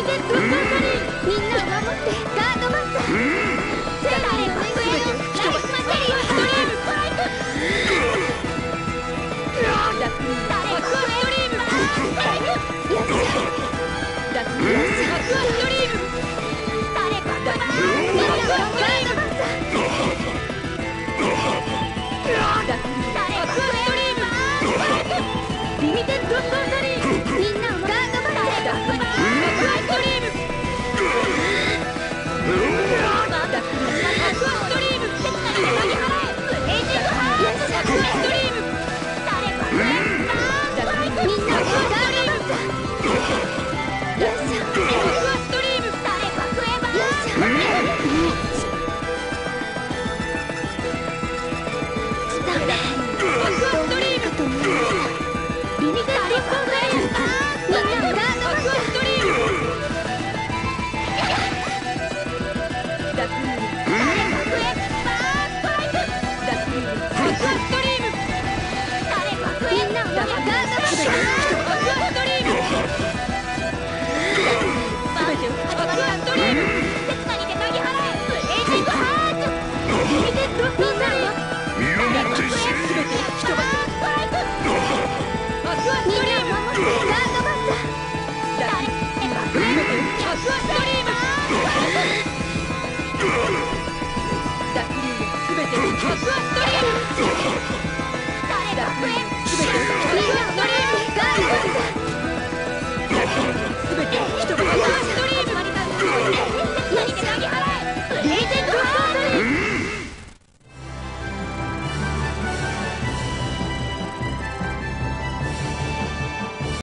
テッドストーリー、みんなを守ってガードマスター、世界の巡りをライフマテリアストリームファイト、ダクリーアクアストリームファイト、よっしゃダクリーアクアストリーム、誰かダクリーみんなをガードマスター、ダクリーアクアストリームファイト、リミテッドストーリー、みんなをガードマスター、ダクリーアクアストリーム、ダクリーアクアストリーム、手伝いで投げ払え、エイジングハーツアクアストリーム、誰かダクリーみんなをガードマスター、よっしゃアクアストリーム、誰か食えばよっしゃダメアクアストリームとリミテッドストーリー、みんなをガードマスター、アクアストリーム、ダクリー誰か食えバーファイト、ダクリーアクアストリーム、誰か食えみんなをガードマスター、アクアストリーム、全てをアクアストリーム、手伝いで投げ払え、エイジングハーツ、リミテッドストーリー、 身をもって死ね。 全てを吹き飛ばすファイト、アクアストリーム、ガードマスター、誰か全てをアクアストリーム、ダクリー全てをアクアストリーム。